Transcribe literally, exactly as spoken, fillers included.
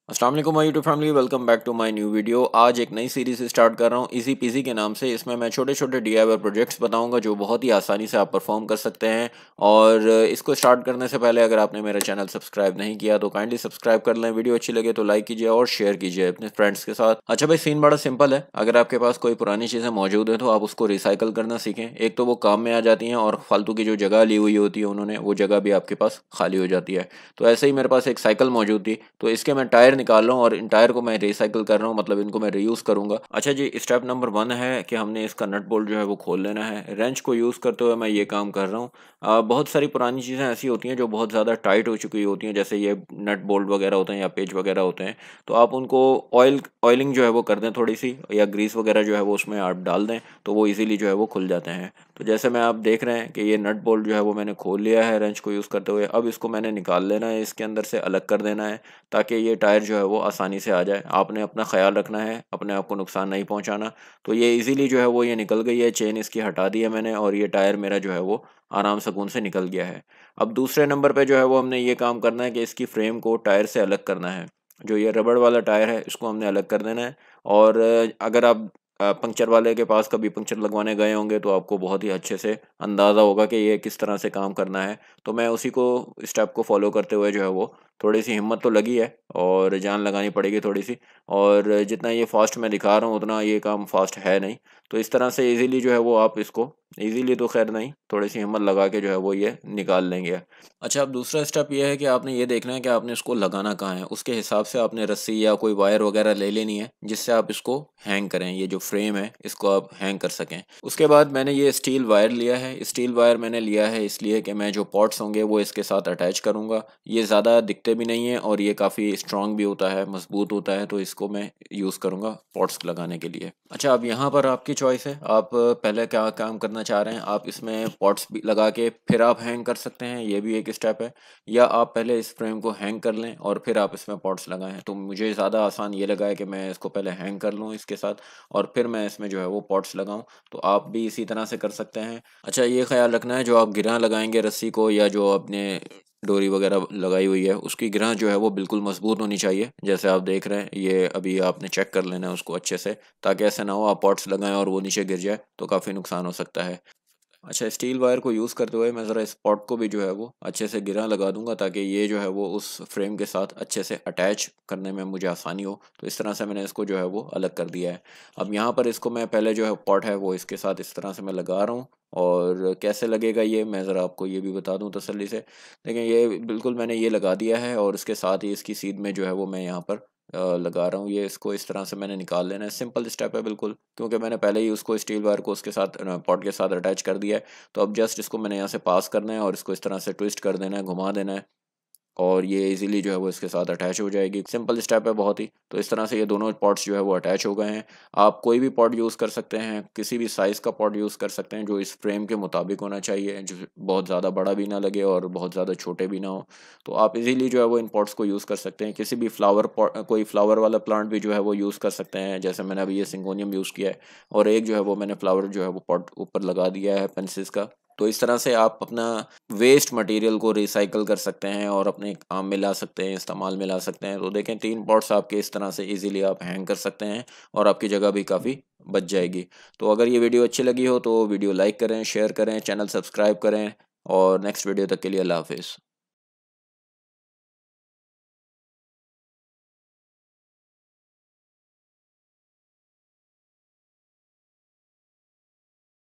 अस्सलाम वालेकुम my YouTube family, welcome back to my new video. आज एक नई सीरीज स्टार्ट कर रहा हूँ इजी पीजी के नाम से। इसमें मैं छोटे छोटे डीआईवाई प्रोजेक्ट्स बताऊंगा जो बहुत ही आसानी से आप परफॉर्म कर सकते हैं। और इसको स्टार्ट करने से पहले अगर आपने मेरा चैनल सब्सक्राइब नहीं किया तो काइंडली सब्सक्राइब कर लें। वीडियो अच्छी लगे तो लाइक कीजिए और शेयर कीजिए अपने फ्रेंड्स के साथ। अच्छा भाई, सीन बड़ा सिंपल है। अगर आपके पास कोई पुरानी चीज़ें मौजूद है तो आप उसको रिसाइकल करना सीखें। एक तो वो काम में आ जाती हैं और फालतू की जो जगह ली हुई होती है उन्होंने, वो जगह भी आपके पास खाली हो जाती है। तो ऐसे ही मेरे पास एक साइकिल मौजूद थी, तो इसके मैं टायर निकाल रहा हूँ और इन टायर को मैं रिसाइकिल कर रहा हूँ, मतलब इनको मैं रीयूज़ करूँगा। अच्छा जी, स्टेप नंबर वन है कि हमने इसका नट बोल्ट जो है वो खोल लेना है। रेंच को यूज़ करते हुए मैं ये काम कर रहा हूँ। अ, बहुत सारी पुरानी चीज़ें ऐसी होती हैं जो बहुत ज़्यादा टाइट हो चुकी होती हैं, जैसे ये नट बोल्ट वगैरह होते हैं या पेच वगैरह होते हैं। तो आप उनको ऑयल ऑयलिंग जो है वो कर दें थोड़ी सी, या ग्रीस वगैरह जो है वो उसमें आप डाल दें तो वो इजीली जो है वो खुल जाते हैं। तो जैसे मैं आप देख रहे हैं कि ये नट बोल्ट जो है वो मैंने खोल लिया है रेंच को यूज़ करते हुए। अब इसको मैंने निकाल लेना है, इसके अंदर से अलग कर देना है ताकि ये टायर जो है वो आसानी से आ जाए। आपने अपना ख्याल रखना है, अपने आप को नुकसान नहीं पहुंचाना। तो ये इजीली जो है वो ये निकल गई है, चेन इसकी हटा दी है मैंने और ये टायर मेरा जो है वो आराम सुकून से निकल गया है। अब दूसरे नंबर पे जो है वो हमने ये काम करना है कि इसकी फ्रेम को टायर से अलग करना है। जो ये रबड़ वाला टायर है इसको हमने अलग कर देना है। और अगर आप अ, पंक्चर वाले के पास कभी पंक्चर लगवाने गए होंगे तो आपको बहुत ही अच्छे से अंदाज़ा होगा कि ये किस तरह से काम करना है। तो मैं उसी को स्टेप को फॉलो करते हुए जो है वो, थोड़ी सी हिम्मत तो लगी है और जान लगानी पड़ेगी थोड़ी सी। और जितना ये फास्ट मैं दिखा रहा हूँ उतना ये काम फास्ट है नहीं। तो इस तरह से इजीली जो है वो आप इसको, इजीली तो खैर नहीं, थोड़ी सी हिम्मत लगा के जो है वो ये निकाल लेंगे। अच्छा, अब दूसरा स्टेप ये है कि आपने ये देखना है कि आपने इसको लगाना कहाँ है। उसके हिसाब से आपने रस्सी या कोई वायर वगैरह ले लेनी है जिससे आप इसको हैंग करें। ये जो फ्रेम है इसको आप हैंग कर सकें। उसके बाद मैंने ये स्टील वायर लिया है। स्टील वायर मैंने लिया है इसलिए कि मैं जो पॉट्स होंगे वो इसके साथ अटैच करूँगा। ये ज़्यादा दिखते भी नहीं है और ये काफ़ी स्ट्रॉन्ग भी होता है, मजबूत होता है, तो इसको मैं यूज़ करूँगा पॉट्स लगाने के लिए। अच्छा, अब यहाँ पर आपकी चॉइस है, आप पहले क्या काम करना चाह रहे हैं। आप इसमें पॉट्स भी लगा के फिर आप हैंग कर सकते हैं, ये भी एक स्टेप है। या आप पहले इस फ्रेम को हैंग कर लें और फिर आप इसमें पॉट्स लगाएं। तो मुझे ज़्यादा आसान ये लगा है कि मैं इसको पहले हैंग कर लूँ इसके साथ और फिर मैं इसमें जो है वो पॉट्स लगाऊं। तो आप भी इसी तरह से कर सकते हैं। अच्छा, ये ख्याल रखना है जो आप गिरा लगाएंगे रस्सी को या जो आपने डोरी वगैरह लगाई हुई है उसकी गिरा जो है वो बिल्कुल मजबूत होनी चाहिए। जैसे आप देख रहे हैं, ये अभी आपने चेक कर लेना है उसको अच्छे से, ताकि ऐसा ना हो आप पॉट्स लगाएं और वो नीचे गिर जाए तो काफ़ी नुकसान हो सकता है। अच्छा, स्टील वायर को यूज़ करते हुए मैं ज़रा इस पॉट को भी जो है वो अच्छे से गिरा लगा दूंगा ताकि ये जो है वो उस फ्रेम के साथ अच्छे से अटैच करने में मुझे आसानी हो। तो इस तरह से मैंने इसको जो है वो अलग कर दिया है। अब यहाँ पर इसको मैं पहले जो है पॉट है वो इसके साथ इस तरह से मैं लगा रहा हूँ। और कैसे लगेगा ये मैं ज़रा आपको ये भी बता दूँ तसल्ली से। देखिए, ये बिल्कुल मैंने ये लगा दिया है और इसके साथ ही इसकी सीध में जो है वो मैं यहाँ पर अ, लगा रहा हूँ। ये इसको इस तरह से मैंने निकाल लेना है। सिंपल स्टेप है बिल्कुल, क्योंकि मैंने पहले ही उसको स्टील वायर को उसके साथ पॉट के साथ अटैच कर दिया है। तो अब जस्ट इसको मैंने यहाँ से पास करना है और इसको इस तरह से ट्विस्ट कर देना है, घुमा देना है और ये इजीली जो है वो इसके साथ अटैच हो जाएगी। सिंपल स्टेप है बहुत ही। तो इस तरह से ये दोनों पॉट्स जो है वो अटैच हो गए हैं। आप कोई भी पॉट यूज़ कर सकते हैं, किसी भी साइज़ का पॉट यूज़ कर सकते हैं जो इस फ्रेम के मुताबिक होना चाहिए, जो बहुत ज़्यादा बड़ा भी ना लगे और बहुत ज़्यादा छोटे भी ना हो। तो आप इजीली जो है वो इन पॉट्स को यूज़ कर सकते हैं। किसी भी फ्लावर पॉट, कोई फ्लावर वाला प्लांट भी जो है वो यूज़ कर सकते हैं, जैसे मैंने अभी ये सिंगोनियम यूज़ किया है और एक जो है वो मैंने फ्लावर जो है वो पॉट ऊपर लगा दिया है पेंसिस का। तो इस तरह से आप अपना वेस्ट मटेरियल को रिसाइकल कर सकते हैं और अपने काम में ला सकते हैं, इस्तेमाल में ला सकते हैं। तो देखें, तीन पॉट्स आपके इस तरह से इजीली आप हैंग कर सकते हैं और आपकी जगह भी काफ़ी बच जाएगी। तो अगर ये वीडियो अच्छी लगी हो तो वीडियो लाइक करें, शेयर करें, चैनल सब्सक्राइब करें और नेक्स्ट वीडियो तक के लिए अल्लाह हाफिज़।